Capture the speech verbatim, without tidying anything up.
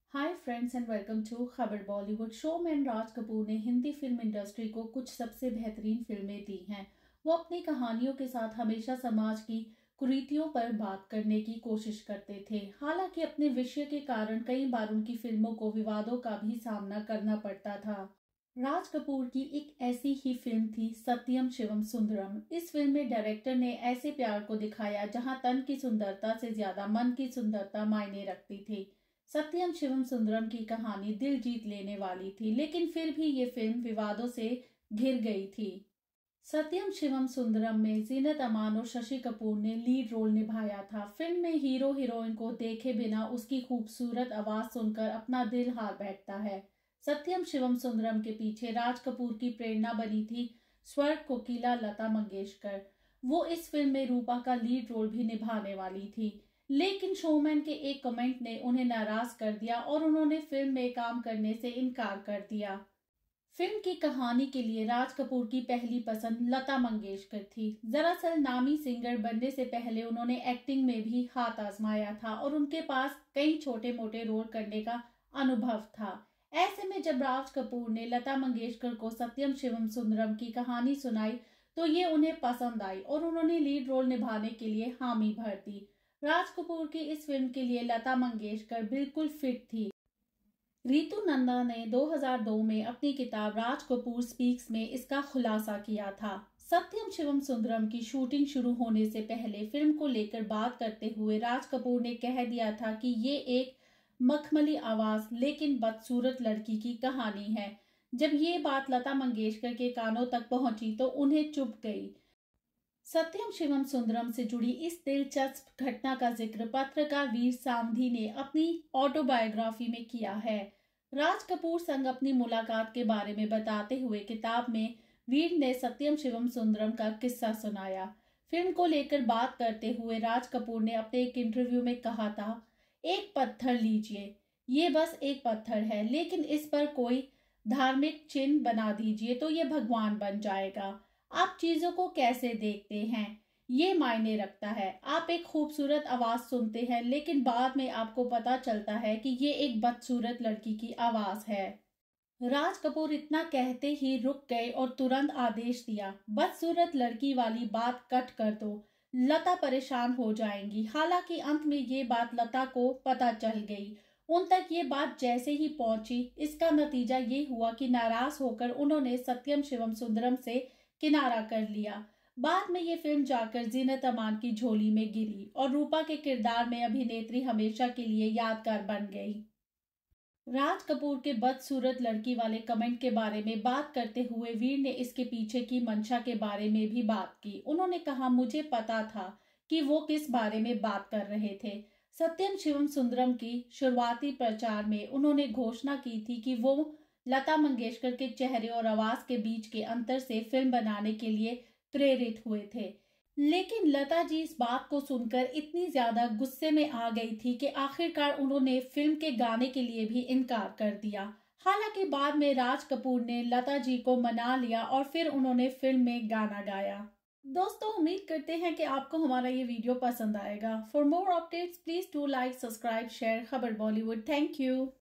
Hi friends and welcome to Khabar Bollywood. Showman Raj Kapoor ने Hindi film industry को कुछ सबसे बेहतरीन फिल्में दी हैं। वो अपनी कहानियों के साथ हमेशा समाज की कुरीतियों पर बात करने की कोशिश करते थे। हालांकि अपने विषय के कारण कई बार उनकी फिल्मों को विवादों का भी सामना करना पड़ता था। राज कपूर की एक ऐसी ही फिल्म थी सत्यम शिवम सुंदरम। इस फिल्म में डायरेक्टर ने ऐसे प्यार को दिखाया जहां तन की सुंदरता से ज्यादा मन की सुंदरता मायने रखती थी। सत्यम शिवम सुंदरम की कहानी दिल जीत लेने वाली थी, लेकिन फिर भी ये फिल्म विवादों से घिर गई थी। सत्यम शिवम सुंदरम में जीनत अमान और शशि कपूर ने लीड रोल निभाया था। फिल्म में हीरो हीरोइन को देखे बिना उसकी खूबसूरत आवाज सुनकर अपना दिल हार बैठता है। सत्यम शिवम सुंदरम के पीछे राज कपूर की प्रेरणा बनी थी स्वर्ग कोकिला लता मंगेशकर। वो इस फिल्म में रूपा का लीड रोल भी निभाने वाली थी, लेकिन शोमैन के एक कमेंट ने उन्हें नाराज कर दिया और उन्होंने फिल्म में काम करने से इनकार कर दिया। फिल्म की कहानी के लिए राज कपूर की पहली पसंद लता मंगेशकर थी। दरअसल नामी सिंगर बनने से पहले उन्होंने एक्टिंग में भी हाथ आजमाया था और उनके पास कई छोटे मोटे रोल करने का अनुभव था। ऐसे में जब राज कपूर ने लता मंगेशकर को सत्यम शिवम सुंदरम की कहानी सुनाई तो ये उन्हें पसंद आई और उन्होंने लीड रोल निभाने के लिए हामी भर दी। राज कपूर की इस फिल्म के लिए लता मंगेशकर बिल्कुल फिट थी। रीतू नंदा ने दो हज़ार दो में अपनी किताब राज कपूर स्पीक्स में इसका खुलासा किया था। सत्यम शिवम सुंदरम की शूटिंग शुरू होने से पहले फिल्म को लेकर बात करते हुए राज कपूर ने कह दिया था कि ये एक मखमली आवाज लेकिन बदसूरत लड़की की कहानी है। जब ये बात लता मंगेशकर के कानों तक पहुंची तो उन्हें चुभ गई। सत्यम शिवम सुंदरम से जुड़ी इस दिलचस्प घटना का जिक्र पत्रकार वीर सामधी ने अपनी ऑटोबायोग्राफी में किया है। राज कपूर संग अपनी मुलाकात के बारे में बताते हुए किताब में वीर ने सत्यम शिवम सुंदरम का किस्सा सुनाया। फिल्म को लेकर बात करते हुए राज कपूर ने अपने एक इंटरव्यू में कहा था, एक पत्थर लीजिए, ये बस एक पत्थर है, लेकिन इस पर कोई धार्मिक चिन्ह बना दीजिए तो ये भगवान बन जाएगा। आप चीजों को कैसे देखते हैं ये मायने रखता है। आप एक खूबसूरत आवाज सुनते हैं लेकिन बाद में आपको पता चलता है कि ये एक बदसूरत लड़की की आवाज है। राज कपूर इतना कहते ही रुक गए और तुरंत आदेश दिया, बदसूरत लड़की वाली बात कट कर दो, लता परेशान हो जाएंगी। हालांकि अंत में ये बात लता को पता चल गई। उन तक ये बात जैसे ही पहुंची, इसका नतीजा ये हुआ कि नाराज होकर उन्होंने सत्यम शिवम सुंदरम से किनारा कर लिया। बाद में ये फिल्म जाकर जीनत अमान की झोली में गिरी और रूपा के किरदार में अभिनेत्री हमेशा के लिए यादगार बन गई। राज कपूर के बदसूरत लड़की वाले कमेंट के बारे में बात करते हुए वीर ने इसके पीछे की मंशा के बारे में भी बात की। उन्होंने कहा, मुझे पता था कि वो किस बारे में बात कर रहे थे। सत्यम शिवम सुंदरम की शुरुआती प्रचार में उन्होंने घोषणा की थी कि वो लता मंगेशकर के चेहरे और आवाज के बीच के अंतर से फिल्म बनाने के लिए प्रेरित हुए थे, लेकिन लता जी इस बात को सुनकर इतनी ज्यादा गुस्से में आ गई थी कि आखिरकार उन्होंने फिल्म के गाने के लिए भी इनकार कर दिया। हालांकि बाद में राज कपूर ने लता जी को मना लिया और फिर उन्होंने फिल्म में गाना गाया। दोस्तों, उम्मीद करते हैं कि आपको हमारा ये वीडियो पसंद आएगा। For more updates please do like, subscribe, share Khabar Bollywood. Thank you.